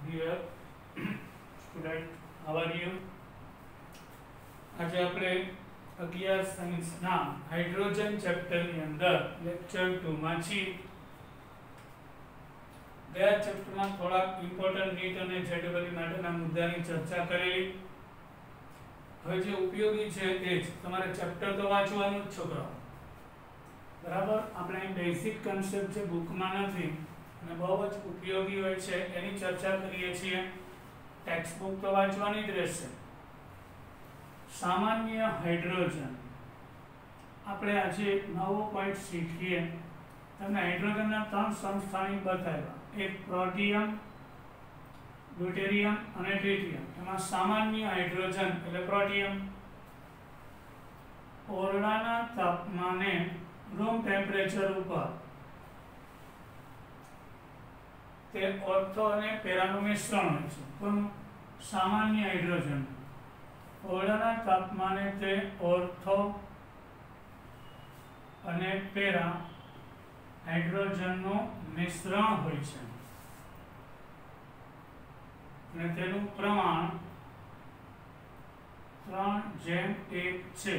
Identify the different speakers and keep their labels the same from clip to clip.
Speaker 1: Dear student, how are you? આજે આપણે 11 science ના હાઇડ્રોજન ચેપ્ટર ની અંદર લેક્ચર 2 માં છીએ. ગયા ચેપ્ટર માં થોડા ઇમ્પોર્ટન્ટ નીટ અને જેડબલઈ માટેના મુદ્દાની ચર્ચા કરેલી. હવે જે ઉપયોગી છે તે જ તમારે ચેપ્ટર તો વાંચવાનું જ છોકરાઓ, બરાબર. આપણે બેઝિક કન્સેપ્ટ જે બુકમાં નથી અને બહુ જ ઉપયોગી હોય છે એની ચર્ચા કરીએ છીએ. ટેક્સ્ટ બુક તો વાંચવાની જ રહેશે. સામાન્ય હાઇડ્રોજન આપણે આજે એક નવો પોઈન્ટ શીખીએ. તમને હાઇડ્રોજનના 3 સમસ્થાનિક બતાવ્યા, એક પ્રોટિયમ, ડ્યુટેરિયમ અને ટ્રિટિયમ. એમાં સામાન્ય હાઇડ્રોજન એટલે પ્રોટિયમ ઓરડાના તાપમાને રૂમ ટેમ્પરેચર ઉપર તે ઓર્થો અને પેરાનું મિશ્રણ હોય છે. પણ સામાન્ય હાઇડ્રોજન ઓરડાના તાપમાને તે ઓર્થો અને પેરા હાઇડ્રોજનનું મિશ્રણ હોય છે અને તેનું પ્રમાણ 3:1 છે.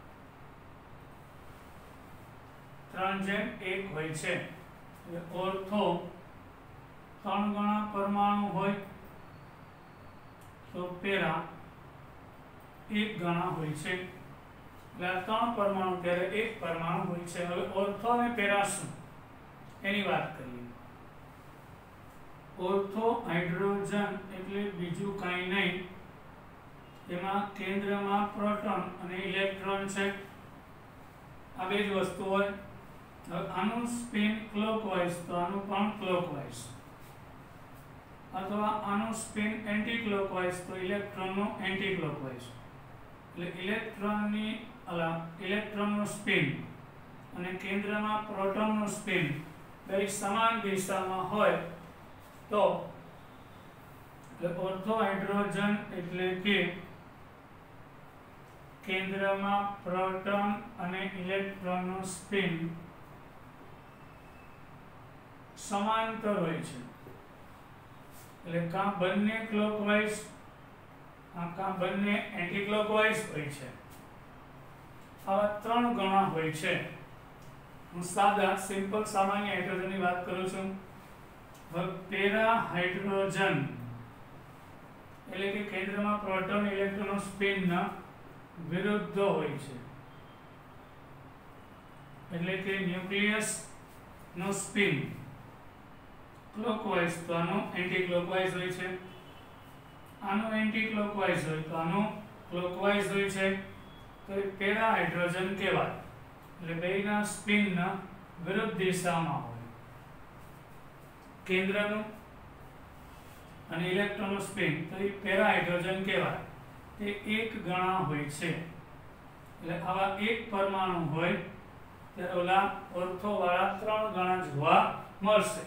Speaker 1: 3:1 હોય છે. ઓર્થો 3 ગણા પરમાણુ હોય તો પેરા 1 ગણા હોય છે. એટલે 3 પરમાણુ ત્યારે 1 પરમાણુ હોય છે. હવે ઓર્થો અને પેરા શું એની વાત કરીએ. ઓર્થો હાઇડ્રોજન એટલે બીજું કાંઈ નહીં, એમાં કેન્દ્રમાં પ્રોટોન અને ઇલેક્ટ્રોન છે. આ બે જ વસ્તુ હોય. હવે આનું સ્પિન ક્લોકવાઇઝ તો આનું પણ ક્લોકવાઇઝ, અથવા આનું સ્પિન એન્ટી ક્લોકવાઇઝ તો ઇલેક્ટ્રોનનું એન્ટી ક્લોકવાઇઝ. એટલે ઇલેક્ટ્રોનનું સ્પિન અને કેન્દ્રમાં પ્રોટોનનું સ્પિન બે સમાન દિશામાં હોય તો ઓર્થો હાઇડ્રોજન એટલે કે કેન્દ્રમાં પ્રોટોન અને ઇલેક્ટ્રોનનું સ્પિન સમાંતર હોય છે. એટલે કાં બંને ક્લોકવાઇઝ કાં બંને એન્ટી ક્લોકવાઇઝ હોય છે. આવા 3 ગણા હોય છે. હું સાદા સિમ્પલ સામાન્ય હાઇડ્રોજનની વાત કરું છું. પેરા હાઇડ્રોજન એટલે કે કેન્દ્રમાં પ્રોટોન ઇલેક્ટ્રોનનું સ્પિન વિરુદ્ધ હોય છે. એટલે કે ન્યુક્લિયસ નો સ્પિન ક્લોકવાઇઝ તો આનું એન્ટી ક્લોકવાઇઝ હોય છે. આનું એન્ટી ક્લોકવાઇઝ હોય તો આનું ક્લોકવાઇઝ હોય છે. તો એ પેરા હાઇડ્રોજન કહેવાય. એટલે બેના સ્પિન વિરુદ્ધ દિશામાં હોય. કેન્દ્રનું અને ઇલેક્ટ્રોનનું સ્પિન તો એ પેરા હાઇડ્રોજન કહેવાય. તે 1 ગણા હોય છે. એટલે આવા 1 પરમાણુ હોય ત્યારે ઓલા ઓર્થો વાળા 3 ગણા જોવા મળશે.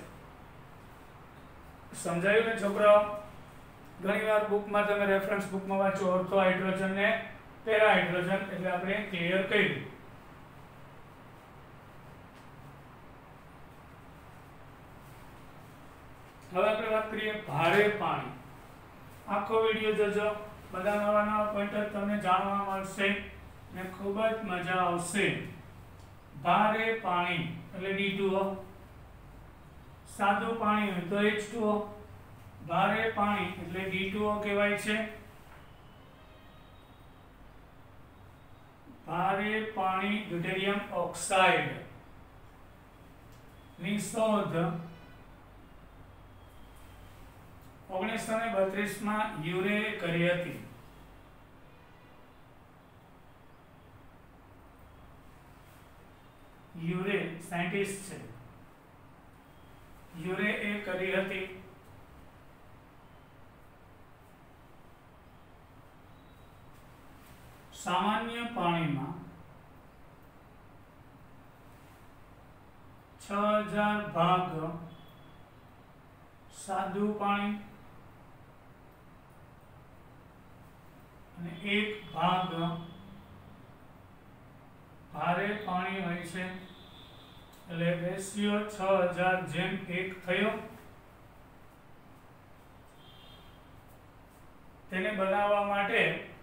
Speaker 1: સમજાયું ને છોકરાઓ? ઘણીવાર બુકમાં તમે રેફરન્સ બુકમાં વાંચો ઓર્થો હાઇડ્રોજન ને પેરા હાઇડ્રોજન, એટલે આપણે ક્લિયર કર્યું. હવે આપણે વાત કરીએ ભારે પાણી. આખો વિડિયો જોજો, બધા નવા નવા પોઈન્ટર તમને જાણવા મળશે ને ખૂબ જ મજા આવશે. ભારે પાણી એટલે D2O, સાદું પાણી હોય તો H2O. ભારે પાણી એટલે D2O કહેવાય છે. ભારે પાણી ડ્યુટેરિયમ ઓક્સાઇડ ની શોધ 1932 માં યુરે કરી હતી. યુરે સાયન્ટિસ્ટ છે. યુરે એ કરી હતી. સામાન્ય પાણીમાં 6000 ભાગ સાદું પાણી અને 1 ભાગ ભારે પાણી હોય છે. એટલે રેશિયો 6000:1 થયો. તેને બનાવવા માટે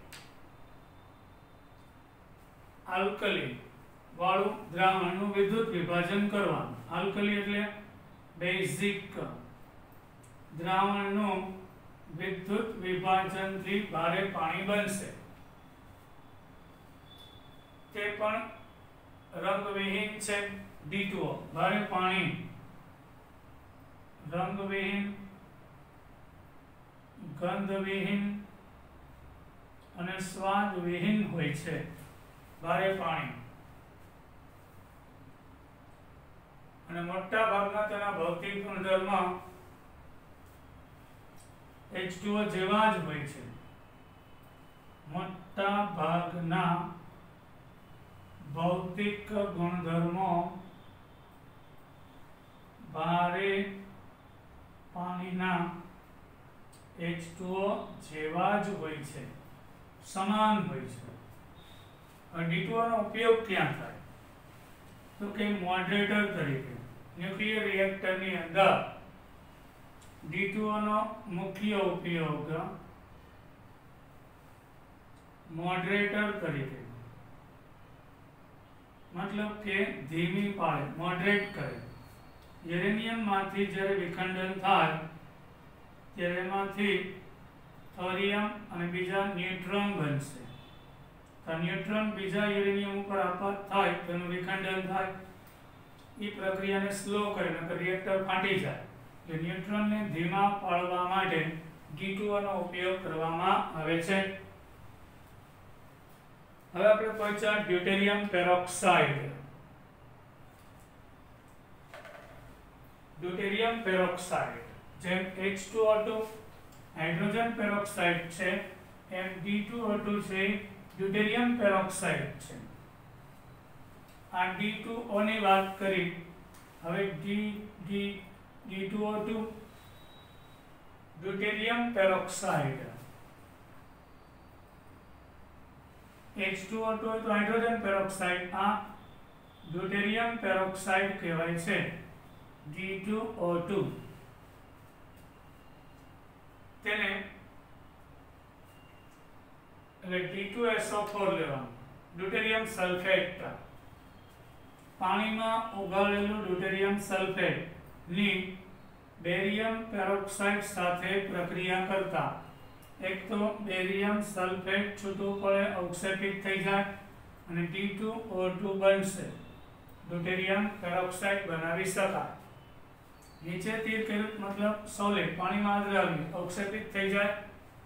Speaker 1: આલ્કલી વાળું દ્રાવણનું વિદ્યુત વિભાજન કરવાનું. આલ્કલી એટલે બેઝિક. દ્રાવણનું વિદ્યુત વિભાજનથી ભારે પાણી બનશે. તે પણ રંગવિહીન છે. D2O ભારે પાણી રંગવિહીન, ગંધવિહીન અને સ્વાદવિહીન હોય છે. ભારે પાણી અને મોટા ભાગના તેના ભૌતિક ગુણધર્મ H2O જેવા જ હોય છે. મોટા ભાગના ભૌતિક ગુણધર્મો ભારે પાણીના H2O જેવા જ હોય છે, સમાન હોય છે. D2O નો ઉપયોગ ક્યાં થાય? તો કે મોડરેટર તરીકે. ન્યુક્લિયર રિએક્ટરની અંદર D2O નો મુખ્ય ઉપયોગ મોડરેટર તરીકે, મતલબ કે ધીમી પાળે મોડરેટ કરે. યુરેનિયમ માંથી જ્યારે વિખંડન થાય ત્યારે એમાંથી થોરિયમ અને બીજા ન્યુટ્રોન બનશે. તો ન્યુટ્રોન બીજા યુરેનિયમ ઉપર આપાત થાય તેનું વિખંડન થાય. એ પ્રક્રિયાને સ્લો કરે નકર રિએક્ટર ફાટી જાય. એટલે ન્યુટ્રોનને ધીમા પાડવા માટે D2O નો ઉપયોગ કરવામાં આવે છે. હવે આપણે પહોંચ્યા ડ્યુટેરિયમ પેરોક્સાઇડ. ડ્યુટેરિયમ પેરોક્સાઇડ જેમ H2O2 હાઇડ્રોજન પેરોક્સાઇડ છે એમ D2O2 છે ડ્યુટેરિયમ પેરોક્સાઇડ છે. આ D2O ની વાત કરી. હવે D2O2 ડ્યુટેરિયમ પેરોક્સાઇડ. H2O2 તો હાઇડ્રોજન પેરોક્સાઇડ, આ ડ્યુટેરિયમ પેરોક્સાઇડ કહેવાય છે. D2O2 તેને એટલે D2SO4 લેવાનું. ડ્યુટેરિયમ સલ્ફેટ, પાણીમાં ઓગાળેલું ડ્યુટેરિયમ સલ્ફેટ ની બેરિયમ પેરોક્સાઇડ સાથે પ્રક્રિયા કરતા એક તો બેરિયમ સલ્ફેટ છૂટું પડે, અવક્ષેપિત થઈ જાય અને D2O2 બનશે. ડ્યુટેરિયમ પેરોક્સાઇડ બનાવી શકાય. નીચે તીર કર્યું મતલબ સોલિડ, પાણીમાં દ્રાવ્ય, અવક્ષેપિત થઈ જાય.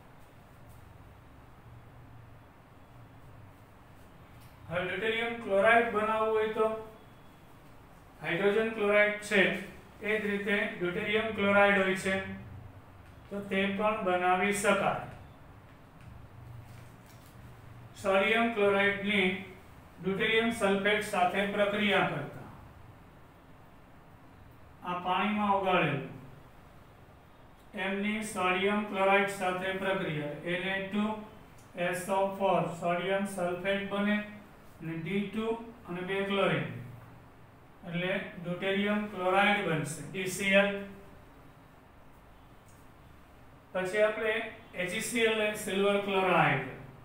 Speaker 1: હવે ડ્યુટેરિયમ ક્લોરાઇડ બનાવવું હોય તો હાઇડ્રોજન ક્લોરાઇડ છે એ જ રીતે ડ્યુટેરિયમ ક્લોરાઇડ હોય છે તો તે પણ બનાવી શકાય. સોડિયમ ક્લોરાઇડની ડ્યુટેરિયમ સલ્ફેટ સાથે પ્રક્રિયા કરતા આ પાણીમાં ઓગાળેલું એમની સોડિયમ ક્લોરાઇડ સાથે પ્રક્રિયા Na2SO4 સોડિયમ સલ્ફેટ બને અને D2 અને 2 ક્લોરીન એટલે ડ્યુટેરિયમ ક્લોરાઇડ બનશે DCl. પછી આપણે HCl એ સિલ્વર ક્લોરાઇડ,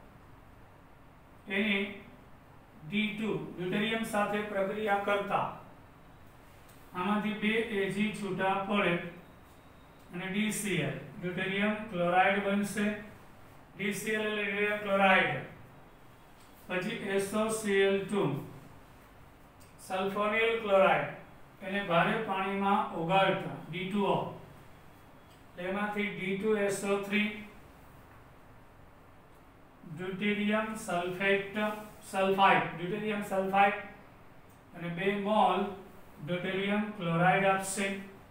Speaker 1: એની D2 ડ્યુટેરિયમ સાથે પ્રક્રિયા કરતા આમાંથી 2 Ag છૂટા પડે અને DCl ડ્યુટેરિયમ ક્લોરાઇડ બનશે. DCl એટલે ડ્યુટેરિયમ ક્લોરાઇડ. પછી SOCl2 સલ્ફોનિલ ક્લોરાઇડ, એને ભારે પાણીમાં ઓગાળતા D2O એમાંથી D2SO3 ડ્યુટેરિયમ સલ્ફાઇડ અને 2 મોલ ડ્યુટેરિયમ ક્લોરાઇડ આપશે.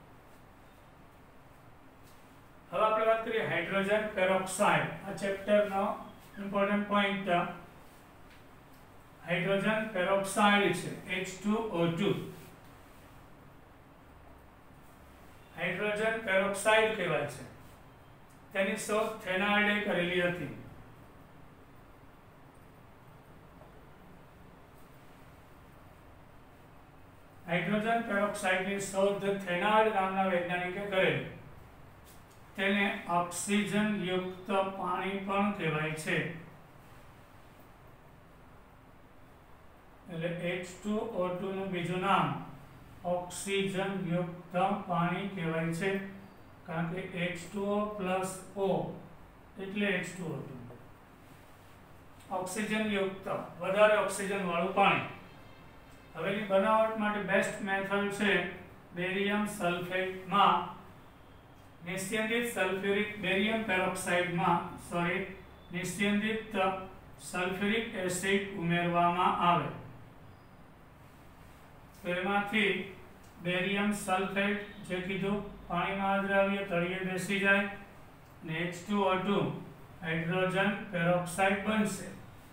Speaker 1: હવે આપણે વાત કરીએ હાઇડ્રોજન પેરોક્સાઇડ. આ ચેપ્ટરનો ઇમ્પોર્ટન્ટ પોઈન્ટ હાઇડ્રોજન પેરોક્સાઇડ છે H2O2. હાઇડ્રોજન પેરોક્સાઇડ કહેવાય છે. તેની શોધ થેનાર્ડે કરેલી હતી. હાઇડ્રોજન પેરોક્સાઇડની શોધ થેનાર્ડ નામના વૈજ્ઞાનિકે કરેલી. તેને ઓક્સિજન યુક્ત પાણી પણ કહેવાય છે. એટલે H2O2 નું બીજું નામ ઓક્સિજન યુક્ત પાણી કહેવાય છે, કારણ કે H2O + O એટલે H2O2. ઓક્સિજન યુક્ત વધારે ઓક્સિજન વાળું પાણી. હવેની બનાવટ માટે બેસ્ટ મેથડ છે બેરિયમ સલ્ફેટમાં નિસ્યંદિત સલ્ફ્યુરિક બેરિયમ પેરોક્સાઇડમાં નિસ્યંદિત સલ્ફ્યુરિક એસિડ ઉમેરવામાં આવે. તો એમાંથી બેરિયમ સલ્ફેટ જે કીધું પાણીમાં અદ્રાવ્ય તળિયે બેસી જાય અને H2O2 હાઇડ્રોજન પેરોક્સાઇડ બનશે.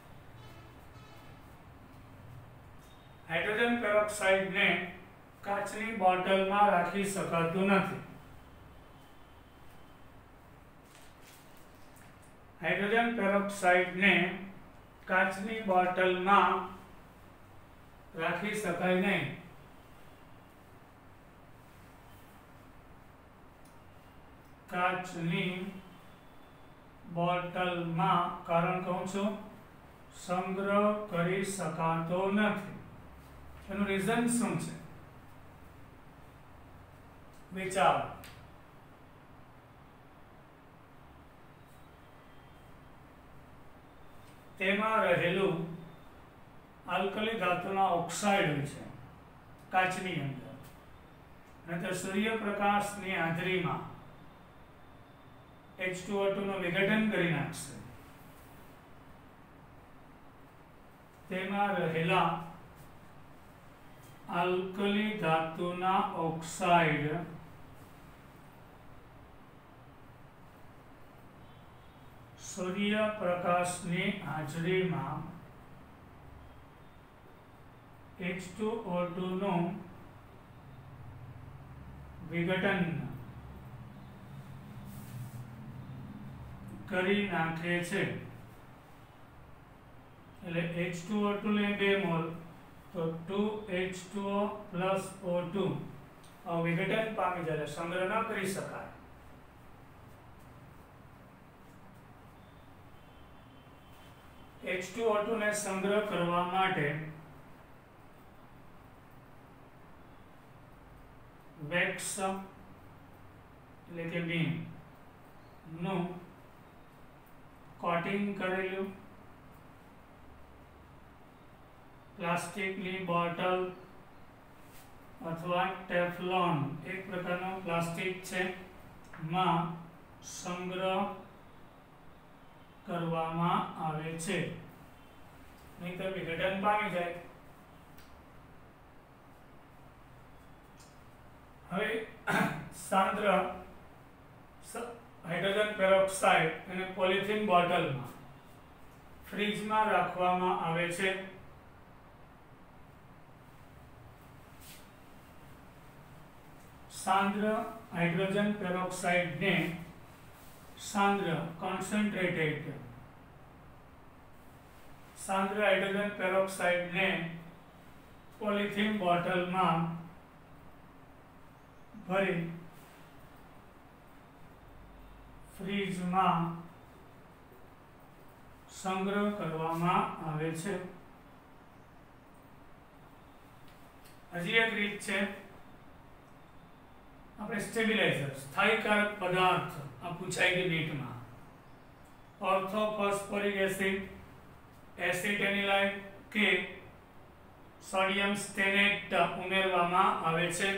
Speaker 1: હાઇડ્રોજન પેરોક્સાઇડને કાચની બોટલમાં રાખી શકાતું નથી. હાઇડ્રોજન પેરોક્સાઇડને કાચની બોટલમાં રાખી શકાય નહીં. કાચની બોટલમાં કારણ કહું છું સંગ્રહ કરી શકાતો નથી. એનું રીઝન શું છે? વિચારો. તેમાં રહેલું આલ્કલી ધાતુના ઓક્સાઇડ હોય છે કાચની અંદર, અને તે સૂર્યપ્રકાશની હાજરીમાં H2O2 નું વિઘટન કરી નાખશે. તેમાં રહેલા આલ્કલી ધાતુના ઓક્સાઇડ સૂર્યપ્રકાશની હાજરીમાં H2O2 નું વિઘટન કરી નાખે છે. એટલે H2O2 ને 2 મોલ તો 2H2O + O2 વિઘટન પામી જાય, સંગ્રહ ન કરી શકાય. H2O2 ને સંગ્રહ કરવા માટે વેક્સ એટલે કે બીમ નું કોટિંગ કરેલું પ્લાસ્ટિકની બોટલ અથવા ટેફલોન એક પ્રકારનો પ્લાસ્ટિક છે માં સંગ્રહ કરવામાં આવે છે, નહીંતર વિઘટન પામી જાય. હવે સાંદ્ર હાઇડ્રોજન પેરોક્સાઇડ અને પોલિથીન બોટલમાં ફ્રીજમાં રાખવામાં આવે છે. સાંદ્ર હાઇડ્રોજન પેરોક્સાઇડને સાંદ્ર હાઇડ્રોજન પેરોક્સાઇડને પોલિથીન બોટલમાં ભરી ફ્રીજમાં સંગ્રહ કરવામાં આવે છે. હજી એક રીત છે આપણે સ્ટેબિલાઇઝર સ્થાયીકારક પદાર્થ આ પૂછાય કે નીટમાં ઓર્થોફોસ્ફોરિક એસિડ, એસિટેનિલાઇડ કે સોડિયમ સ્ટેનેટ ઉમેરવામાં આવે છે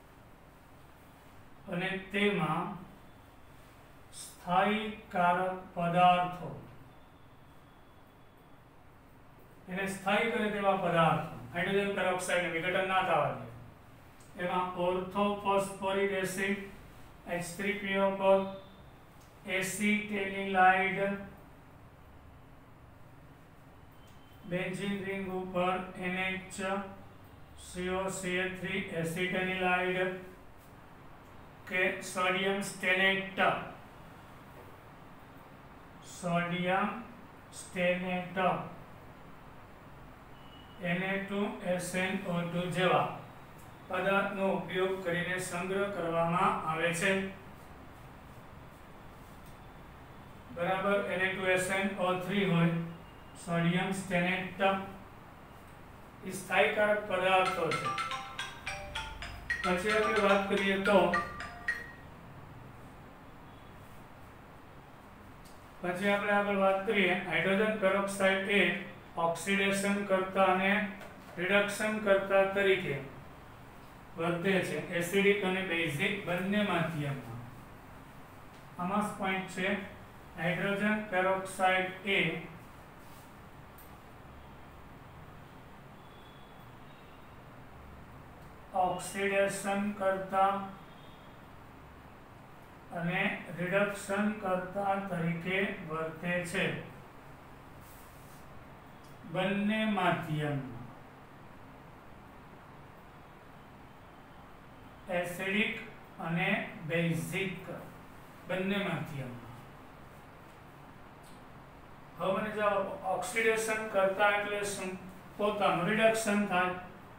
Speaker 1: અને તેમાં સ્થાયીકારક પદાર્થો એને સ્થાયી કરે તેવા પદાર્થો હાઇડ્રોજન પેરોક્સાઇડને વિઘટન ના થવા દે એમાં orthophosphoric acid H3PO4, acetanilide benzene ring ઉપર NH2COCl3 એસિટેનિલાઇડ કે સોડિયમ સ્ટેનેટ Na2SNO2 જેવા પદાર્થનો ઉપયોગ કરીને સંગ્રહ કરવામાં આવે છે. बराबर Na2SnO3 હોય સોડિયમ સ્ટેનેટ એ સ્થાયીકારક પદાર્થો છે। પછી આપણે વાત કરીએ તો પછી આપણે આગળ વાત કરીએ હાઇડ્રોજન પેરોક્સાઇડ એ ઓક્સિડેશન કરતા અને રિડક્શન કરતા તરીકે વર્તે છે એસિડિક અને બેઝિક બંને માધ્યમમાં। આમાં પોઈન્ટ છે હાઇડ્રોજન પેરોક્સાઇડ એ ઓક્સિડેશન કરતા અને રિડક્શન કરતા તરીકે વર્તે છે બંને માધ્યમમાં। એસિડિક અને બેઝિક બંને માધ્યમમાં। હવે મને જવાબ ઓક્સિડેશન કરતા એટલે શું? પોતાનું રિડક્શન થાય,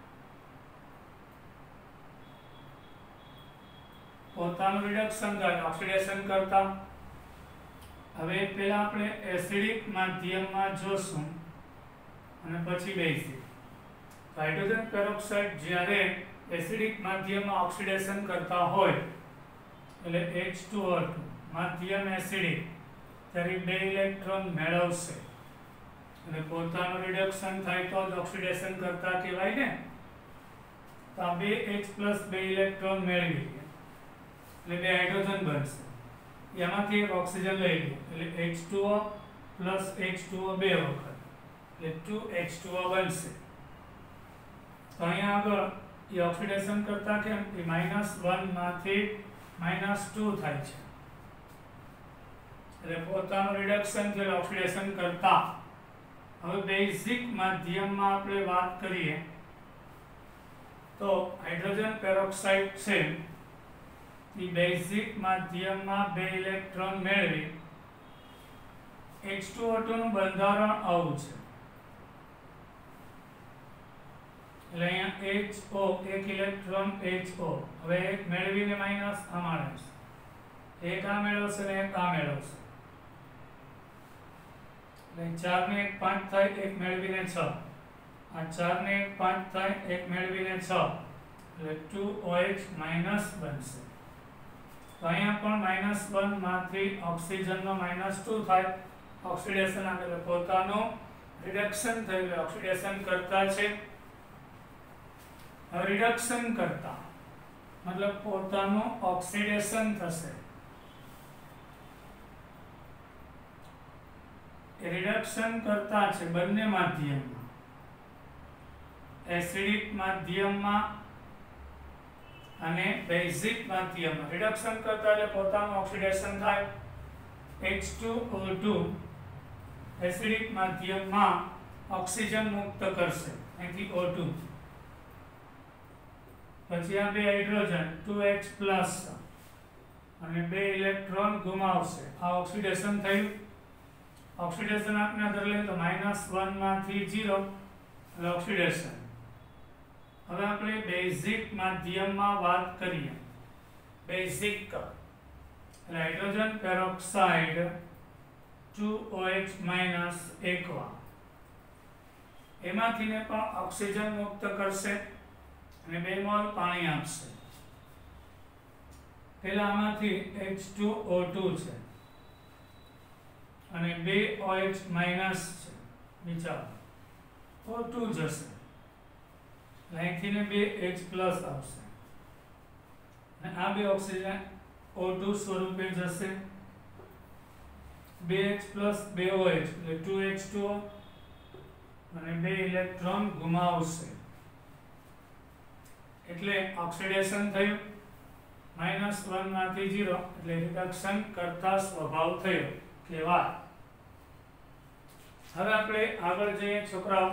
Speaker 1: પોતાનું રિડક્શન થાય ઓક્સિડેશન કરતા। હવે પહેલા આપણે એસિડિક માધ્યમમાં જોશું અને પછી બેઝિક। હાઇડ્રોજન પેરોક્સાઇડ જ્યારે એસિડિક માધ્યમમાં ઓક્સિડેશન કરતા હોય એટલે H2O2 માધ્યમ એસિડિક ત્યારે 2 ઇલેક્ટ્રોન મેળવશે અને પોતાનું રિડક્શન થાય તો જ ઓક્સિડેશન કરતા કહેવાય ને। તો આ 2H + 2 ઇલેક્ટ્રોન મેળવી એટલે 2 હાઇડ્રોજન બનશે, એમાંથી એક ઓક્સિજન લઈ લે એટલે H2O + H2O 2 વખત એટલે 2H2O બનશે। તો અહીંયા આગળ એ ઓક્સિડેશન કરતા કેમ એ -1 માંથી -2 થાય છે એટલે પોતાનું રિડક્શન એટલે ઓક્સિડેશન કરતા। હવે બેઝિક માધ્યમમાં આપણે વાત કરીએ તો હાઇડ્રોજન પેરોક્સાઇડ છે એ બેઝિક માધ્યમમાં 2 ઇલેક્ટ્રોન મેળવી H2O2 નું બંધારણ આવું છે એટલે અહીંયા HO એક ઇલેક્ટ્રોન HO હવે એક મેળવીને માઈનસ આ માણસ એક આ મેળવશે ને એક આ મેળવશે એટલે 4 ને 1 5 થાય, એક મેળવીને 6 આ 4 ને 1 5 થાય, એક મેળવીને 6 એટલે 2OH માઈનસ બનશે। તો અહીંયા પણ -1 માંથી ઓક્સિજનનો -2 થાય ઓક્સિડેશન એટલે પોતાનું રિડક્શન થયું એટલે ઓક્સિડેશન કરતા છે। હવે રિડક્શન કરતા મતલબ પોતાનું ઓક્સિડેશન થશે, રિડક્શન કરતા છે બંને માધ્યમમાં। એસિડિક માધ્યમમાં અને બેઝિક માધ્યમમાં રિડક્શન કરતા એટલે પોતાનું ઓક્સિડેશન થાય H2O2 એસિડિક માધ્યમમાં ઓક્સિજન મુક્ત કરશે અહીંથી O2 પછી આ 2 હાઇડ્રોજન 2H+ અને 2 ઇલેક્ટ્રોન ગુમાવશે આ ઓક્સિડેશન થયું। ઓક્સિડેશન આપણે અંદર લઈએ તો -1 માંથી 0 એટલે ઓક્સિડેશન। હવે આપણે બેઝિક માધ્યમમાં વાત કરીએ બેઝિક એટલે હાઇડ્રોજન પેરોક્સાઇડ 2OH- એકવા એમાંથીને પણ ઓક્સિજન મુક્ત કરશે અને 2 મોલ પાણી આપશે। પહેલા આમાંથી H2O2 છે અને 2 OH- છે, વિચારો O2 જશે અહીંથી ને 2 H+ આવશે અને આ 2 ઓક્સિજન O2 સ્વરૂપે જશે 2H + 2 OH એટલે 2H2O અને 2 ઇલેક્ટ્રોન ગુમાવશે એટલે ઓક્સિડેશન થયું -1 માંથી 0 એટલે રિડક્શન કરતા સ્વભાવ થયો કહેવાય। હવે આપણે આગળ જઈએ છોકરાઓ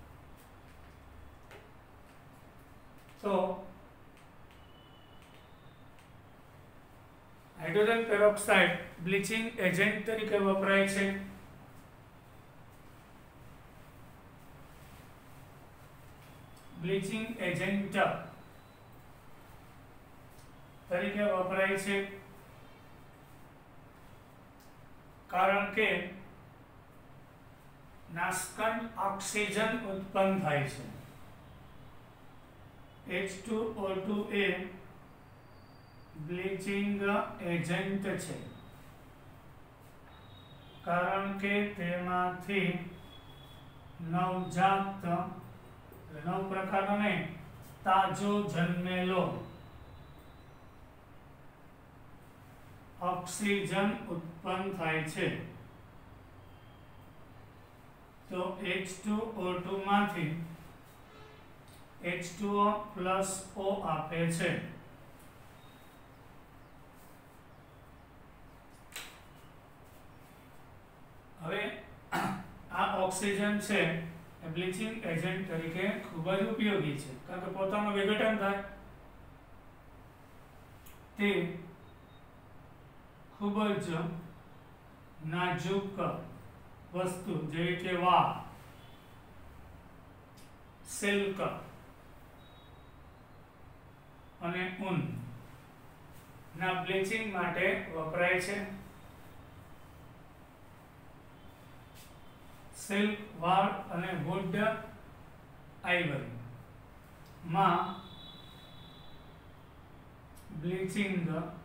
Speaker 1: તો હાઇડ્રોજન પેરોક્સાઇડ બ્લીચિંગ એજન્ટ તરીકે વપરાય છે। બ્લીચિંગ એજન્ટ તરીકે વપરાય છે कारण के नाशकंठ ऑक्सीजन उत्पन्न थाय छे। H2O2 ए ब्लीचिंग एजेंट छे कारण के तेमांथी नवजात नव प्रकारनो ने ताजो जन्मेलो ऑक्सीजन उत्पन्न थाय छे। तो H2O2 मांथी H2O प्लस O आपे छे। हवे आ ऑक्सीजन छे ब्लीचिंग एजेंट तरीके खूब ज उपयोगी छे कारण के पोतानो विघटन थाय ते खूब ज नाजुक वस्तु जेवी के वा सिल्क અને ऊन ना ब्लीचिंग माटे वपराय छे। सिल्क वाळ અને वुड आइवरी માં ब्लीचिंग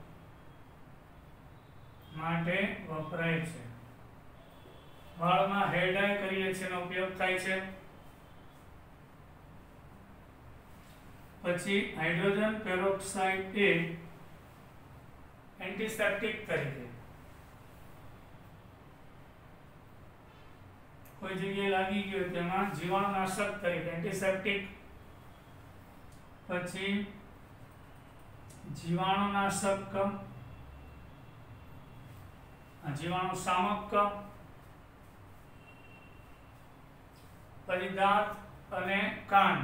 Speaker 1: माटे वपराय छे। वाळमां हेयर डाई करीए छे एनो उपयोग थाय छे। પછી हाइड्रोजन पेरोक्साइड ए एंटीसेप्टिक तरीके कोई जगह लागी गयो तेमां जीवाणुनाशक तरीके एंटीसेप्टिक પછી जीवाणुनाशक जीवाणु शामक પછી દાંત અને કાન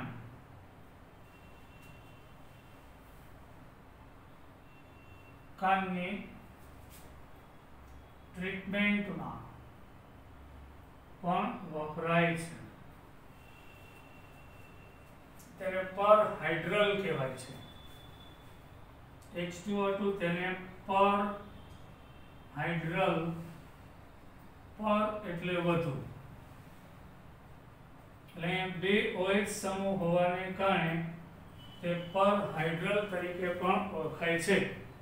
Speaker 1: કાનની ટ્રીટમેન્ટમાં પણ વપરાય છે। તેને પર હાઇડ્રલ કહેવાય છે। H2O2 તેને પર હાઇડ્રલ પર એટલે વધુ એટલે બે OH સમૂહ હોવાને કારણે તે પર હાઇડ્રલ તરીકે પણ ઓળખાય છે।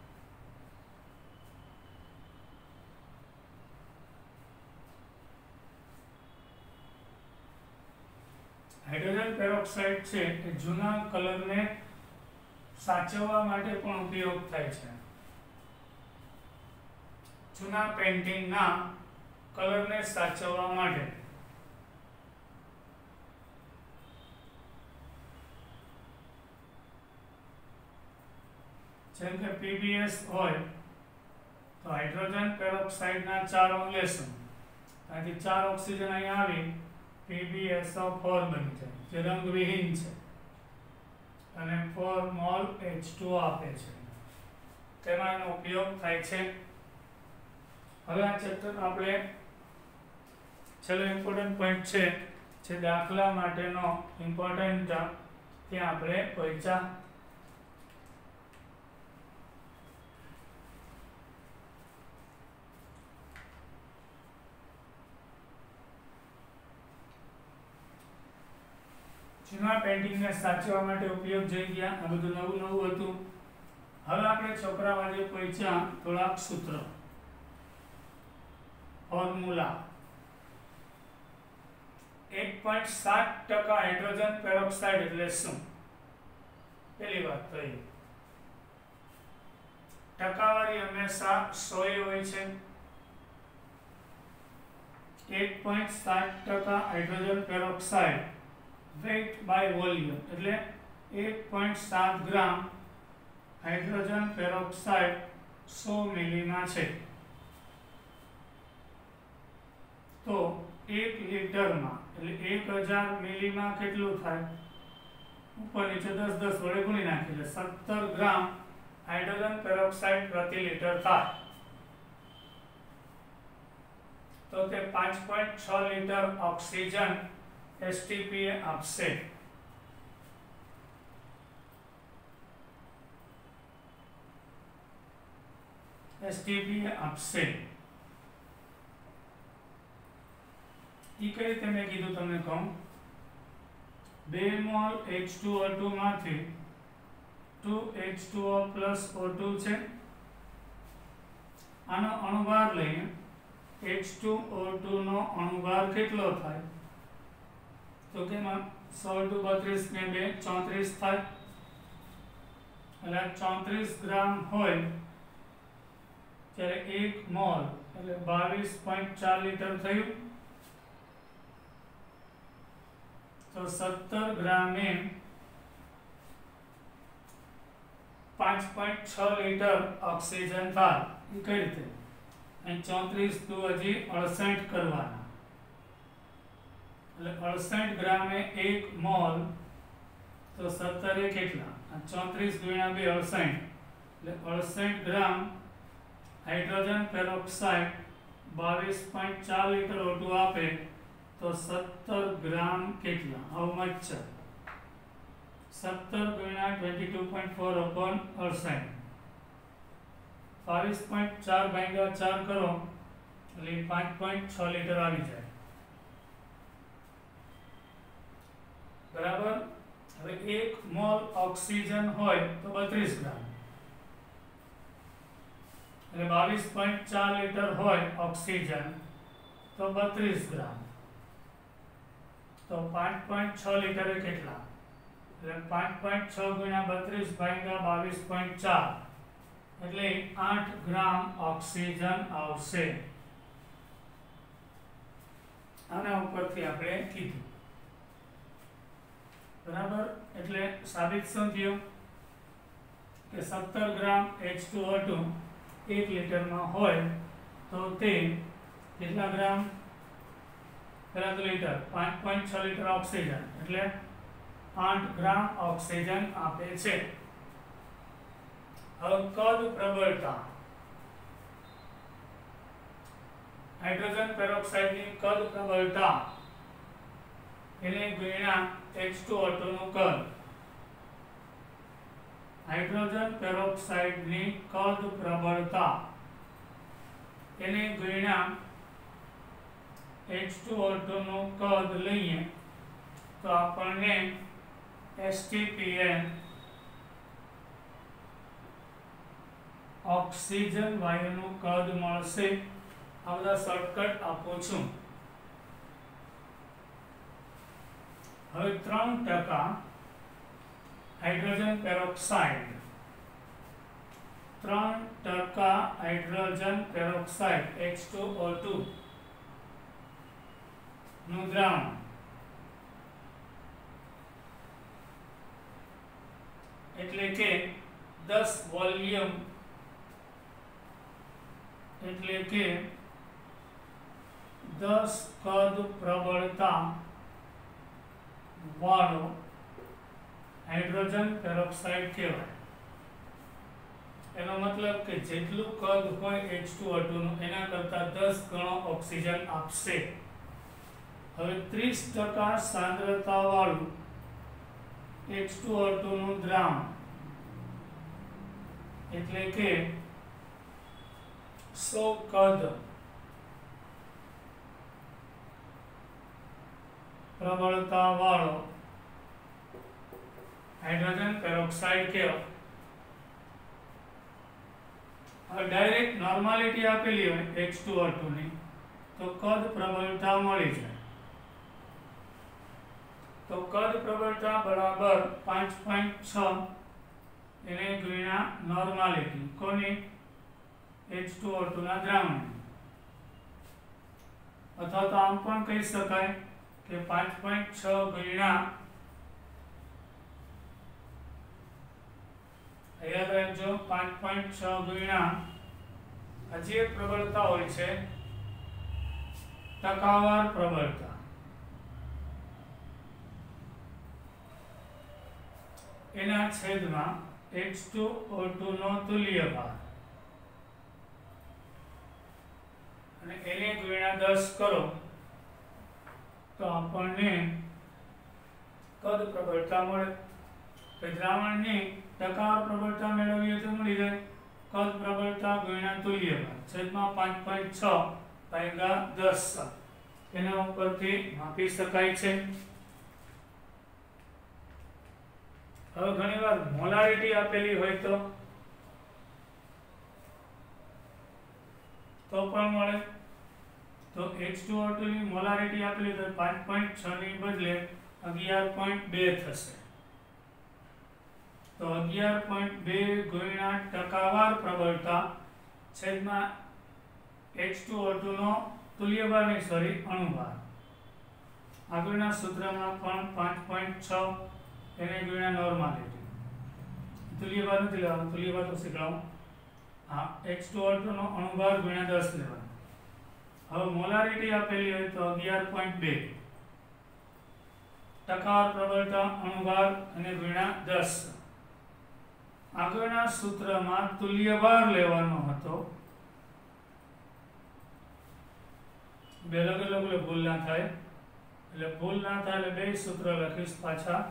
Speaker 1: हाइड्रोजन पेरोक्साइड छे ए जूना कलर ने साचववा माटे पण उपयोग थाय छे। जूना पेंटिंग ना कलर ने साचववा माटे जेम के PBS होय तो हाइड्रोजन पेरोक्साइड ना 4 अणु लेशुं आथी 4 ऑक्सीजन अहीं आवी PbSO4 बनी जाए जे रंगविहीन छे અને 4 मोल H2O આપે છે તેમાં એનો ઉપયોગ થાય છે। હવે આ ચેપ્ટર આપણે છેલ્લો ઇમ્પોર્ટન્ટ પોઈન્ટ છે જે દાખલા માટેનો ઇમ્પોર્ટન્ટ ત્યાં આપણે પહોંચ્યા। जूना पेंटिंग ने साचवा माटे उपयोग जई गया आ बधुं नवुं नवुं हतुं। हवे आपणे छोकरा वाजे पहोंच्या थोड़ाक सूत्र फॉर्म्युला 1.7% हाइड्रोजन पेरोक्साइड એટલે શું પહેલી વાત તો એ ટકાવારી હંમેશા 100 હોય છે। 1.7% hydrogen peroxide weight by volume એટલે 1.7 ગ્રામ હાઇડ્રોજન પેરોક્સાઇડ 100 મિલી માં છે। તો 1 લિટર માં એટલે 1000 મિલી માં કેટલું થાય ઉપર નીચે 10 વડે ગુણી નાખીએ એટલે 17 ગ્રામ હાઇડ્રોજન પેરોક્સાઇડ પ્રતિ લિટર થાય। तो ते 5.6 लीटर ऑक्सीजन एसटीपीए आपसे। एसटीपीए आपसे ई कई रीते मैं कीधुं तमने कहूं 2 मोल H2O2 मांथी 2 H2O plus O2 છે આનો અણુભાર લઈએ H2O2 નો અણુભાર કેટલો થાય તો કે 100 * 32 ને 2 34 થાય એટલે 34 ગ્રામ હોય ત્યારે 1 મોલ એટલે 22.4 લિટર થયું તો 17 ગ્રામે 5.6 લિટર ઓક્સિજન થાય એ કઈ રીતે અહીં 34 તું હજી 68 કરવાના એટલે 68 ગ્રામે 1 મોલ તો 17 એ કેટલા 34 ગુણ્યા 2 68 એટલે 68 ગ્રામ હાઇડ્રોજન પેરોક્સાઇડ 22.4 લિટર O2 આપે તો 17 ગ્રામ કેટલા હાઉ મચ છે 17 ગુણ્યા 22.4 upon 68 22.4 ભાગ્યા 4 કરો એટલે 5.6 લિટર આવી જાય બરાબર હવે 1 મોલ ઓક્સિજન હોય તો 32 ગ્રામ એટલે 22.4 લિટર હોય ઓક્સિજન તો 32 ગ્રામ તો 5.6 લિટર એ કેટલા એટલે 5.6 ગુણ્યા 32 ભાગ્યા 22.4 એટલે 8 ગ્રામ ઓક્સિજન આવશે આના ઉપરથી આપણે કીધું બરાબર એટલે સાબિત શું થયું કે 17 ગ્રામ H2O2 1 લિટરમાં હોય તો તે કેટલા ગ્રામ પહેલા તો લિટર 5.6 લિટર ઓક્સિજન એટલે 8 ગ્રામ ઓક્સિજન આપે છે હવે કદ પ્રબળતા હાઇડ્રોજન પેરોક્સાઇડની કદ પ્રબળતા એને ગુણ્યા H2O2 નું કદ હાઇડ્રોજન પેરોક્સાઇડની કદ પ્રબળતા એને ગુણ્યા H2O2 નું કદ લઈએ તો આપણને STPN ઓક્સિજન વાયુનું કદ મળશે આ બધા શોર્ટકટ આપું છું હવે 3% hydrogen peroxide 3% hydrogen peroxide H2O2 નું દ્રાવણ એટલે કે 10 વોલ્યુમ એટલે કે 10 કદ પ્રબળતા વાળો હાઇડ્રોજન પેરોક્સાઇડ કહેવાય એનો મતલબ કે જેટલું કદ હોય H2O2 નું એના કરતા 10 ગણો ઓક્સિજન આપશે હવે 30% સાંદ્રતા વાળું H2O2 નું દ્રાવણ એટલે કે 100 કદ પ્રબળતા વાળો હાઇડ્રોજન પેરોક્સાઇડ કહેવાય હવે ડાયરેક્ટ નોર્માલિટી આપેલી હોય H2O2 ની તો કદ પ્રબળતા મળી જાય તો કદ પ્રબળતા બરાબર 5.6 એને ગુણ્યા નોર્માલિટી કોની H2O2 ના દ્રાવણ અથવા તો આમ પણ કહી શકાય કે 5.6 ગુણ્યા યાદ રાખજો 5.6 ગુણ્યા હજી એક પ્રબળતા હોય છે ટકાવાર પ્રબળતા એના છેદમાં H2O2 નો તુલ્ય ભાર અને એને ગુણ્યા 10 કરો તો આપણને કદ પ્રબળતા મળે તો દ્રાવણની ટકાવાર પ્રબળતા મેળવીએ તો મળી જાય કદ પ્રબળતા ગુણ્યા તુલ્ય ભાર છેદમાં 5.6 ભાગ્યા 10 એના ઉપરથી માપી શકાય છે। હવે ઘણીવાર મોલારિટી આપેલી હોય તો પણ મળે। તો H2O2 ની મોલારિટી આપેલી તો 5.6 ની બદલે 11.2 થશે। તો 11.2 ગુણ્યા ટકાવાર પ્રબળતા છેદમાં H2O2 નો તુલ્યભાર નહીં સોરી અણુભાર। આગળના સૂત્રમાં પણ 5.6 એને ગુણ્યા નોર્માલિટી। તુલ્યભાર નથી લેવાનો, તુલ્યભાર તો શીખવાડું। હા, H2O2 નો અણુભાર ગુણ્યા 10 લેવાનો। હવે મોલારિટી આપેલી હોય તો 11.2 ટકાવાર પ્રબળતા અણુભાર અને ગુણ્યા 10। આગળના સૂત્રમાં તુલ્યભાર લેવાનો હતો। બે અલગ અલગ ભૂલ ના થાય, એટલે ભૂલ ના થાય એટલે બે સૂત્ર લખીશ પાછા।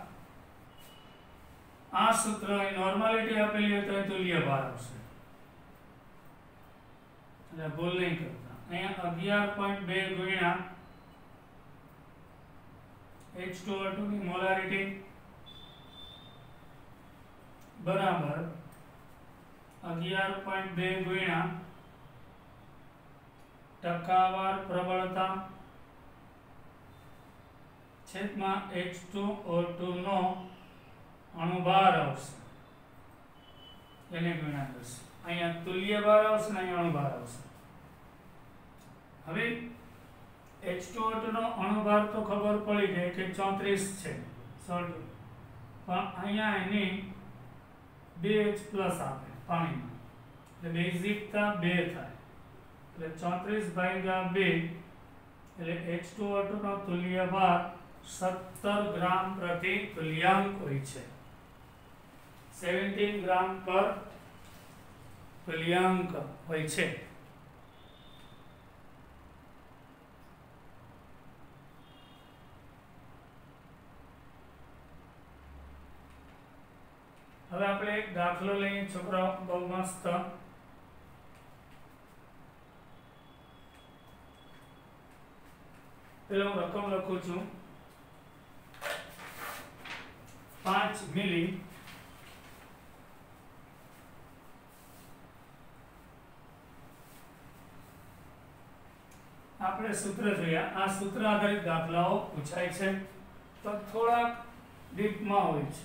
Speaker 1: આ સૂત્ર નોર્માલિટી આપેલી હોય તો તુલ્યભાર આવશે, એટલે ભૂલ નહીં કરતા। અહીંયા 11.2 ગુણ્યા H2O2 ની મોલારિટી બરાબર 11.2 ગુણ્યા ટકાવાર પ્રબળતા છેદમાં H2O2 નો અણુભાર આવશે, એને ગુણ્યા 10। અહીંયા તુલ્યભાર આવશે ને અહીંયા અણુભાર આવશે। હવે H2O2 નો અણુભાર તો ખબર પડી ગઈ કે 34 છે, પણ અહીંયા એની 2H પ્લસ આપે પાણીમાં, એટલે બેઝિકતા 2 થાય, એટલે 34/2 એટલે H2O2 નો તુલ્યભાર 17 ગ્રામ પ્રતિ તુલ્યાંક હોય છે। 17 ગ્રામ પર તુલ્યાંક હોય છે। હવે આપણે એક દાખલો લઈએ છોકરાઓ, બહુ મસ્ત। પેલો હું રકમ લખું છું, 5 મિલી આપણે સૂત્ર જોયા। આ સૂત્ર આધારિત દાખલાઓ પૂછાય છે તો થોડાક ડીપમાં હોય છે,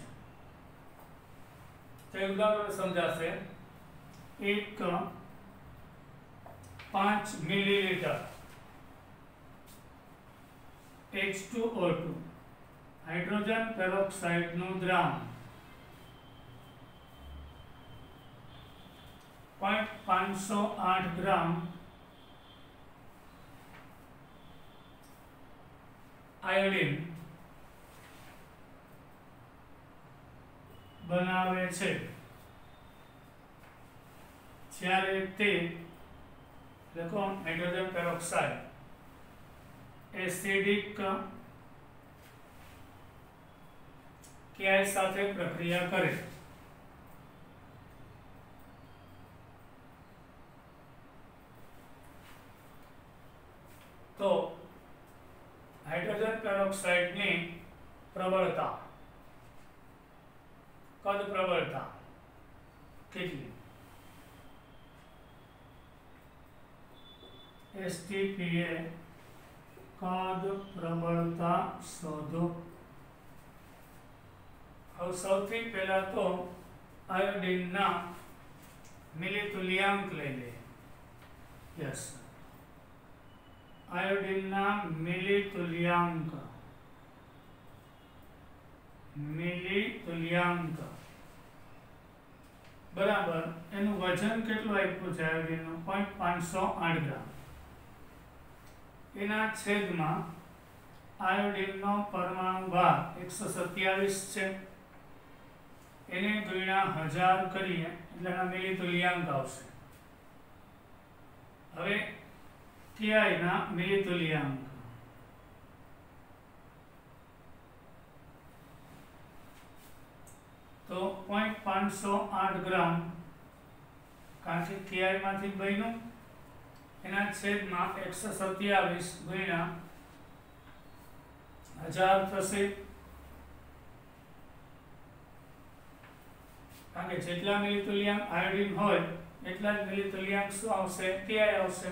Speaker 1: તો એક ઉદાહરણ સમજાશે। એક 5 મિલીલીટર H2O2 હાઇડ્રોજન પેરોક્સાઇડ નું દ્રાવણ 508 ગ્રામ આયોડીન બનાવે છે, જ્યારે તે હાઇડ્રોજન પેરોક્સાઇડ એસિડિક KI સાથે પ્રક્રિયા કરે તો હાઇડ્રોજન પેરોક્સાઇડ ની પ્રબળતા, કદ પ્રબળતા કેટલી? STPA કદ પ્રબળતા શોધો। હવે સૌથી પહેલા તો આયોડીનના મિલિતુલ્યાંક લઈ લે। યસ, આયોડીનના મિલિતુલ્યાંક બરાબર એનું વજન કેટલું આપ્યું છે આયોડીનનું? 508 ગ્રામ। એના છેદમાં આયોડીનનો પરમાણુ ભાર 127 છે, એને ગુણ્યા 1000 કરીએ એટલે એના મિલિતુલ્યાંક આવશે। હવે KI ના મિલિતુલ્યાંક તો 508 ગ્રામ, કારણ કે KI માંથી બન્યું, એના છેદમાં 127 ગુણ્યા 1000 થશે, કારણ કે જેટલા મિલિતુલ્યાંક આયોડીન હોય એટલા જ મિલિતુલ્યાંક શું આવશે? KI આવશે.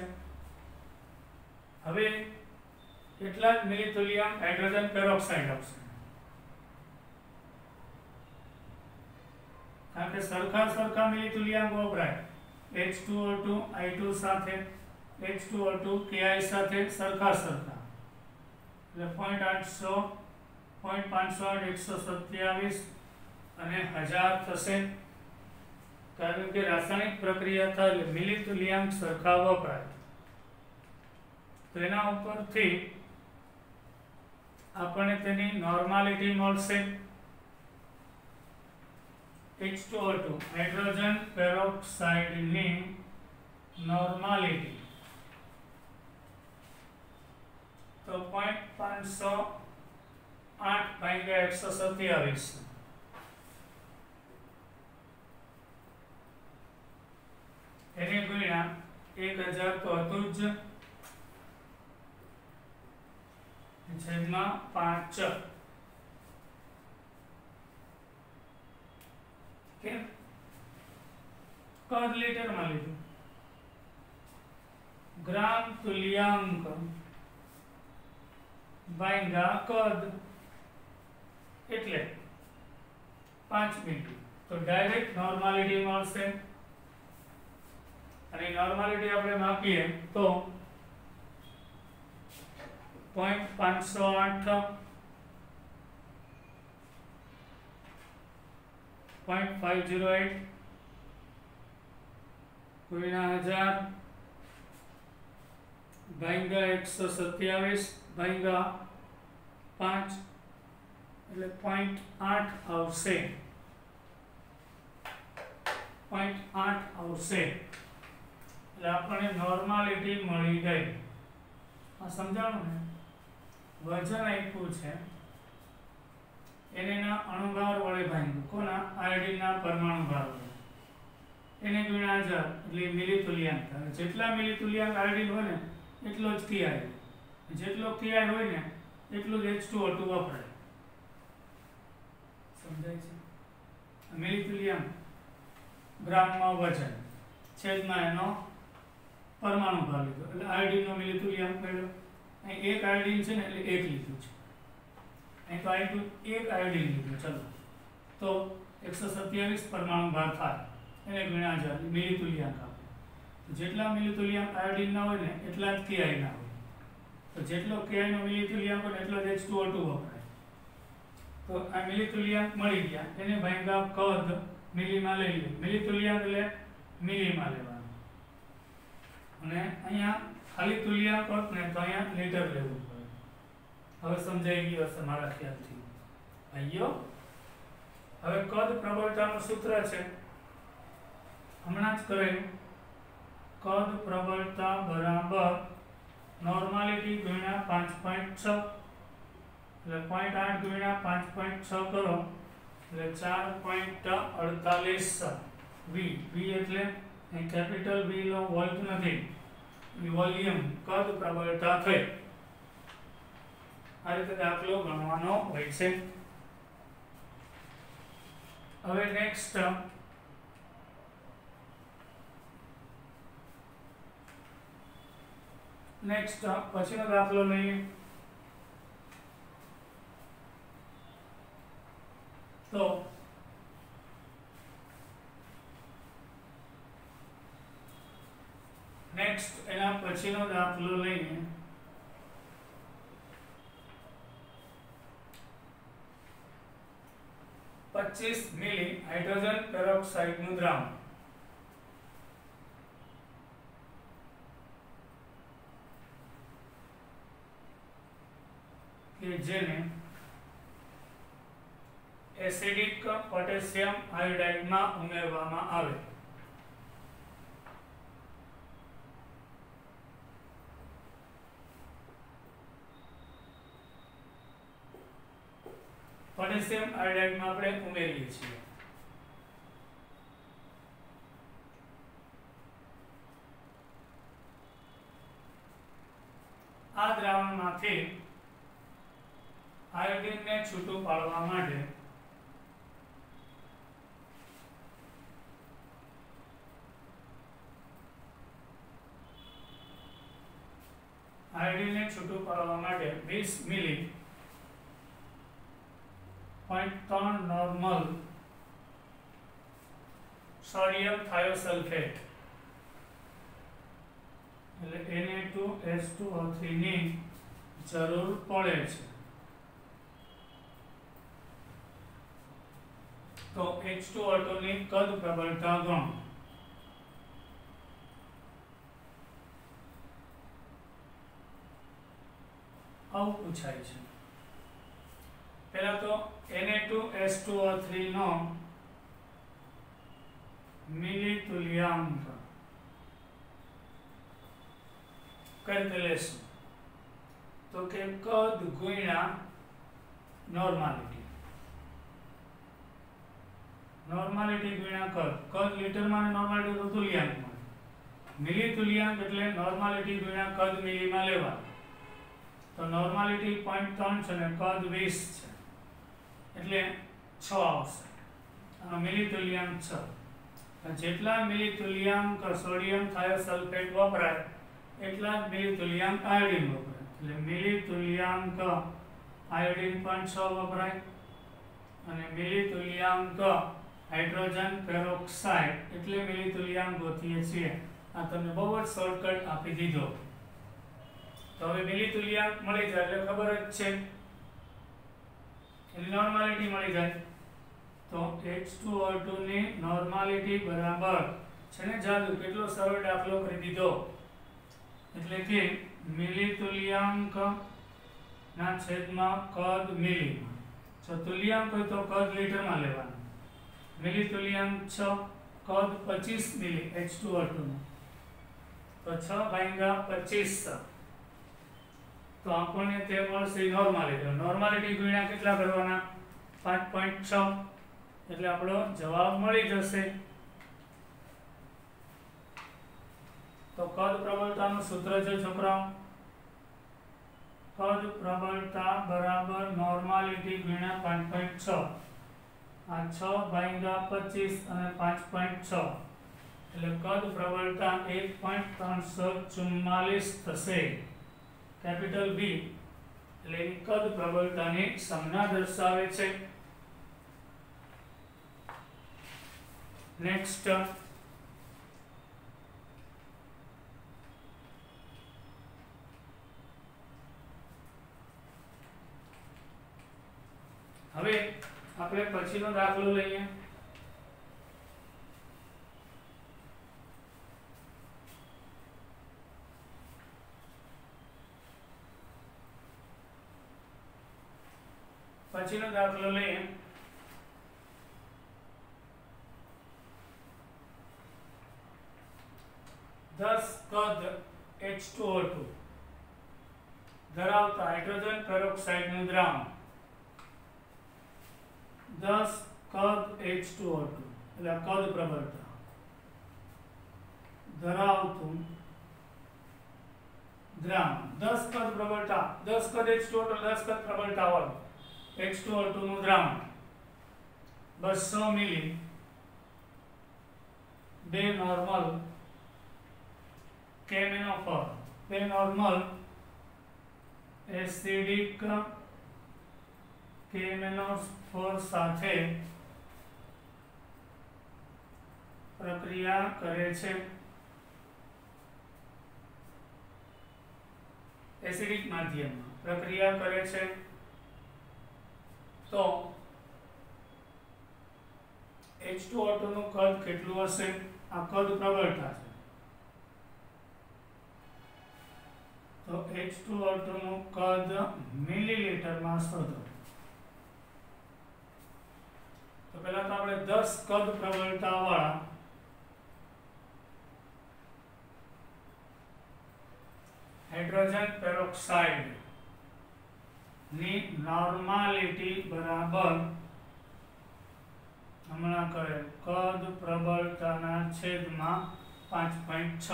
Speaker 1: હવે એટલા જ મિલિતુલ્યાંક હાઇડ્રોજન પેરોક્સાઇડ આવશે, કારણ કે સરખા મિલિતુલ્યાંક વપરાય. H2O2 I2 સાથે, H2O2 KI સાથે સરખા એટલે 0.800 0.508 127 અને 1000 થશે, કારણ કે રાસાયણિક પ્રક્રિયા થાય એટલે મિલિતુલ્યાંક સરખા વપરાય. તો એના ઉપરથી આપણને તેની નોર્માલિટી મળશે. H2O2 હાઇડ્રોજન પેરોક્સાઇડની નોર્માલિટી તો 0.508 ભાગ્યા 127, એને ગુણ્યા 1000 તો હતું જ, છેદમાં 5. કેમ? કદ લીટરમાં લીધું. ગ્રામ તુલ્યાંક ભાગ્યા કદ એટલે 5 મિલી. તો ડાયરેક્ટ નોર્માલિટી મળશે, અને નોર્માલિટી આપણે માપીએ તો 0.508 0.508 ગુણ્યા 1000 ભાગ્યા 127 ભાગ્યા 5 એટલે 0.8 આવશે. 0.8 આવશે એટલે આપણને નોર્માલિટી મળી ગઈ. આ સમજાણું ને? વજન આપ્યું છે, એને ના અણુભાર વડે ભાંગ્યું. કોના? આયોડીનના પરમાણુ ભાર વડે. એને ગુણ્યા 1000 એટલે મિલિતુલ્યાંક થાય. જેટલા મિલિતુલ્યાંક આયોડીન હોય ને એટલો જ KI. જેટલો KI હોય ને એટલું જ H2O2 વપરાય. સમજાય છે? મિલિતુલ્યાંક ગ્રામમાં વજન છેદમાં એનો પરમાણુ ભાર લીધો એટલે આયોડીનનો મિલિતુલ્યાંક મેળવ્યો. અહીં એક આયોડીન છે ને એટલે 1 લીધું છે. અહીં તો આયોડીન એક આયોડીન લીધું. ચલો તો 127 પરમાણુ ભાર થાય, એને ગુણ્યા 1000 મિલિતુલ્યાંક આપે. તો જેટલા મિલિતુલ્યાંક આયોડીન ના હોય ને એટલા જ KI ના હોય. તો જેટલો KI નો મિલિતુલ્યાંક હોય એટલો જ H2O2 વપરાય. તો આ મિલિતુલ્યાંક મળી ગયા, એને ભાગ્યા કદ મિલીમાં લઈ લે. મિલિતુલ્યાંક એટલે મિલીમાં લેવાનું, અને અહીંયા ખાલી તુલ્યાંક હોત ને તો અહીંયા લીટર લેવું પડે. હવે સમજાઈ ગયું હશે મારા ખ્યાલથી ભાઈઓ. હવે કદ પ્રબળતાનું સૂત્ર છે, હમણાં જ કરેલું. કદ પ્રબળતા બરાબર નોર્માલિટી ગુણ્યા 5.6 એટલે 0.8 ગુણ્યા 5.6 કરો એટલે 4.48 V. V એટલે અહીં કેપિટલ V નો વોલ્ટ નથી, વોલ્યુમ કદ પ્રબળતા થઈ. આ રીતે દાખલો ગણવાનો હોય છે. હવે નેક્સ્ટ પછીનો દાખલો લઈએ. તો નેક્સ્ટ એના પછીનો દાખલો લઈએ. પચીસ મિલી હાઇડ્રોજન પેરોક્સાઇડ નું દ્રાવણ કે જેને એસિડિક પોટેશિયમ આયોડાઇડ માં ઉમેરવામાં આવે. પોટેશિયમ આયોડાઇડ માં આપણે ઉમેરીએ છીએ. આ દ્રાવણમાંથી આયોડિન ને છૂટું પાડવા માટે આયોડિન ને છૂટું પાડવા માટે 20 મિલી 0.3 નોર્મલ સોડિયમ થાયોસલ્ફેટ એટલે Na2H2O3 ની જરૂર પડે છે. તો H2O2 ની કદ પ્રબળતા ગણો. આવું પૂછાય છે. પહેલા તો Na2H2O3 નો મિલિતુલ્યાંક કઈ રીતે લેશું? તો કે કદ ગુણ્યા નોર્માલિટી. નોર્માલિટી ગુણ્યા કદ. કદ લીટરમાં અને નોર્માલિટી તો તુલ્યાંકમાં. મિલિતુલ્યાંક એટલે નોર્માલિટી ગુણ્યા કદ મિલીમાં લેવા. તો નોર્માલિટી 0.3 છે ને કદ 20 છે એટલે 6 આવશે. આનો મિલિતુલ્યાંક 6. જેટલા મિલિતુલ્યાંક સોડિયમ થાયોસલ્ફેટ વપરાય એટલા જ મિલિતુલ્યાંક આયોડિન વપરાય. એટલે મિલિતુલ્યાંક આયોડિન પણ 6 વપરાય અને મિલિતુલ્યાંક હાઇડ્રોજન પેરોક્સાઇડ એટલે મિલિતુલ્યાંક ગોતીએ છીએ. આ તમને બહુ જ શોર્ટકટ આપી દીધો. તો હવે મિલિતુલ્યાંક મળી જાય એટલે ખબર જ છે એની નોર્માલિટી મળી જાય. તો H2O2 ની નોર્માલિટી બરાબર છે ને જાદુ કેટલો સરળ દાખલો કરી દીધો. એટલે કે મિલિતુલ્યાંક ના છેદમાં કદ મિલીમાં. જો તુલ્યાંક હોય તો કદ લીટરમાં લેવાનું. મિલિતુલ્યાંક 6 કદ 25 મિલી H2O2 નું. તો 6/25 તો આપણને તે મળશે નોર્માલિટી. નોર્માલિટી ગુણ્યા કેટલા કરવાના? 5.6 એટલે આપણો જવાબ મળી જશે. તો કદ પ્રબળતાનું સૂત્ર છે છોકરાઓ. કદ પ્રબળતા બરાબર નોર્માલિટી ગુણ્યા 5.6. આ 6/25 અને 5.6 એટલે કદ પ્રબળતા 1.344 થશે. કેપિટલ B એટલે એની કદ પ્રબળતાની સંજ્ઞા દર્શાવે છે. નેક્સ્ટ હવે આપણે પછીનો દાખલો લઈએ. પછીનો દાખલો લઈએ. દસ કદ H2O2 ધરાવતા હાઇડ્રોજન પેરોક્સાઇડ નું દ્રાવણ. 10 કદ H2O2 એટલે કદ પ્રબળતા ધરાવતું દ્રાવણ. 10 કદ પ્રબળતા 10 કદ H2O2 10 કદ પ્રબળતા વાળું H2O2 નું દ્રાવણ 200 મિલી 2 normal KMnO4 2 normal acidic KMnO4 સાથે પ્રક્રિયા કરે છે. એસિડિક માધ્યમમાં પ્રક્રિયા કરે છે તો H2O2 નું કદ કેટલું હશે? આ કદ પ્રબળતા છે. તો H2O2 નું કદ મિલીલીટરમાં શોધો. તો પહેલા તો આપણે 10 કદ પ્રબળતા વાળા હાઇડ્રોજન પેરોક્સાઇડ ની નોર્માલિટી બરાબર હમણાં કરે કદ પ્રબળતાના છેદમાં 5.6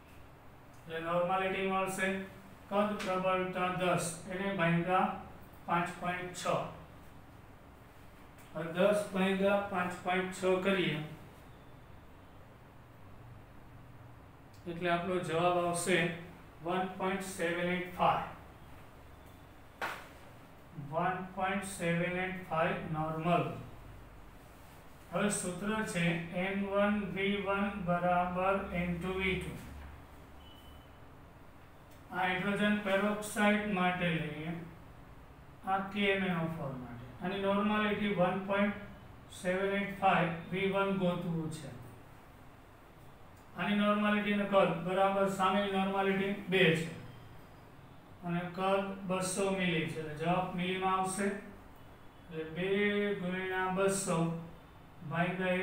Speaker 1: એટલે નોર્માલિટી મળશે કદ પ્રબળતા 10 એને ભાગ્યા 5.6 और 10 भाग्या 5.6 करिए એટલે આપણો જવાબ આવશે 1.785 1.785 નોર્મલ। હવે સૂત્ર છે N1V1 બરાબર N2V2। આ હાઇડ્રોજન પેરોક્સાઇડ માટે લઈએ આ KMnO4 માટે આની નોર્માલિટી 1.785 V1 ગોતવું છે। આની નોર્માલિટી ને કદ બરાબર સામેની નોર્માલિટી 2 છે અને કદ 200 મિલી છે એટલે જવાબ મિલીમાં આવશે એટલે 2 ગુણ્યા 200 ભાગ્યા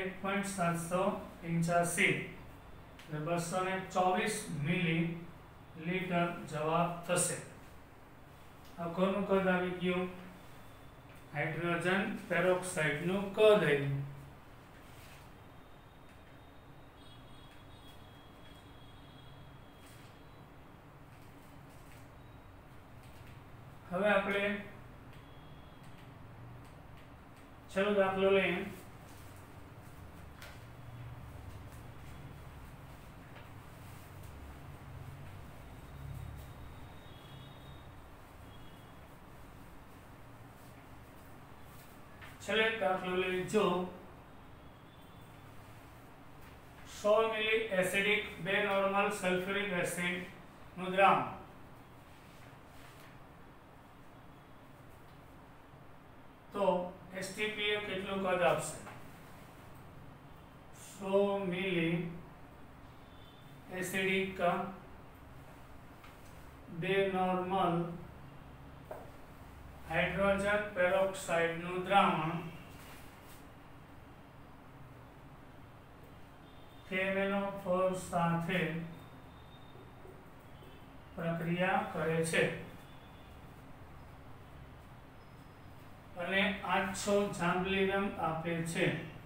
Speaker 1: 1.785 એટલે 224 મિલી लीटर जवाब थशे। आ कोनु कद आवी गयुं हाइड्रोजन पेरोक्साइड नु कद आव्युं। हवे आपणे छेल्लो दाखलो लईए। चलिए दाखलो लीजो 100 milli acidic 2 normal sulphuric acid नु ग्राम तो एसटीपीए કેટલું કદ આપશે 100 मिली एसिडिक का 2 नॉर्मल हाइड्रोजन पेरोक्साइड नु द्रावण KMnO4 સાથે પ્રક્રિયા કરે છે અને 800 જાંબલીનમ આપે છે।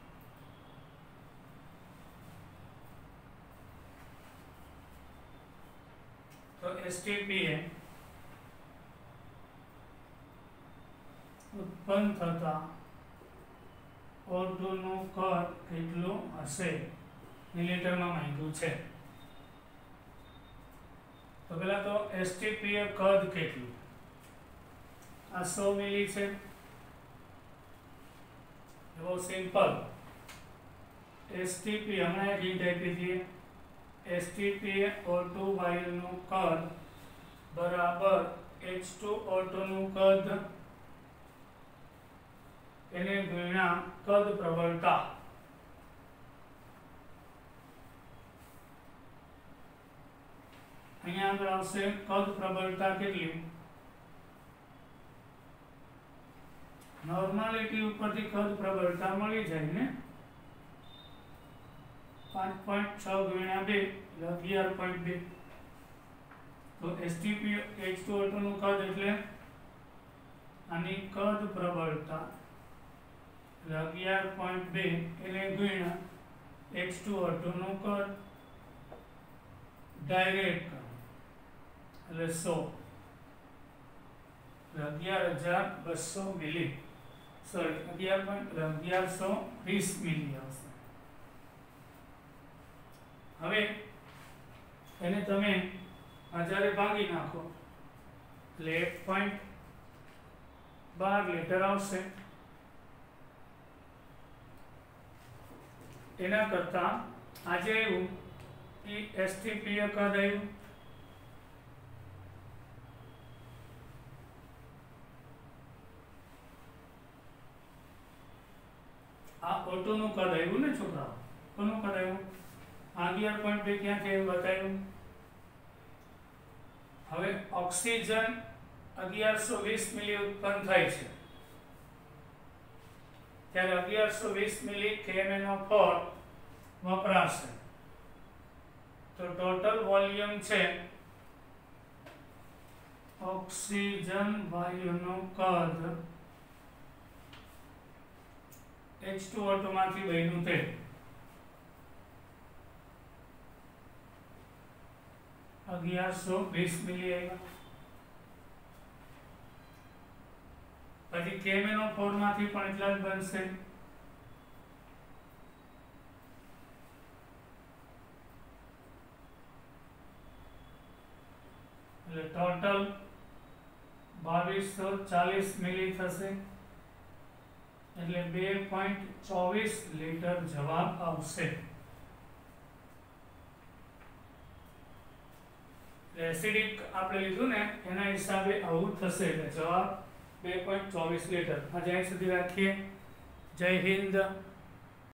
Speaker 1: તો STPA उत्पन्न थता O2 નું કદ કેટલું હશે મિલીલીટરમાં માંગ્યું છે। તો પહેલા તો STPA કદ કેટલું આ 100 મિલી છે બહુ સિમ્પલ। STPA હમણાં એક હિન્ટ આપી હતી STPA O2 વાયુ નું કદ બરાબર H2O2 નું કદ એને ગુણ્યા કદ પ્રબળતા। અહીંયા આગળ આવશે કદ પ્રબળતા કેટલી નોર્માલિટી ઉપરથી કદ પ્રબળતા મળી જાય ને 5.6 ગુણ્યા 2 એટલે 11.2 તો STPA H2O2 નું કદ એટલે આની કદ પ્રબળતા 11.2 એને ગુણ્યા H2O2 નું કદ डायरेक्ट એટલે 100 11,200 મિલી સોરી 11,1120 મિલી આવશે। હવે એને તમે 1000 ભાગી નાખો એટલે 1.12 લિટર આવશે। એના કરતા આજે આવ્યું कि STPA कद आयु आ O2 નું કદ આવ્યું ને છોકરાઓ કોનું કદ આવ્યું 11.2 ક્યાંથી આવ્યું બતાવ્યું। હવે ઓક્સિજન 1120 મિલી ઉત્પન્ન થાય છે ત્યારે 1120 મિલી KMnO4 વપરાશે। तो टोटल वॉल्यूम छे ऑक्सीजन वायुનું કદ H2O2 માંથી બન્યું તે 1120 મિલી આવ્યા। KMnO4 માંથી પણ એટલા જ બનશે। એટલે ટોટલ 2240 મિલી થશે, એટલે 2.24 લિટર જવાબ આવશે। एसिडिक આપણે લીધું ને એના હિસાબે આવું થશે, એટલે જવાબ 2.24 લિટર। આજે અહીં સુધી રાખીએ। જય હિન્દ।